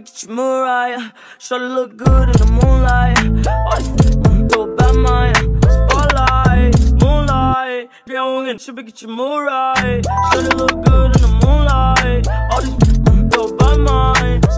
get your mood right. Shorty look good in the moonlight. All these go by mine. Spotlight, moonlight. Yeah, we get your mood right. Shorty look good in the moonlight. All these go by mine.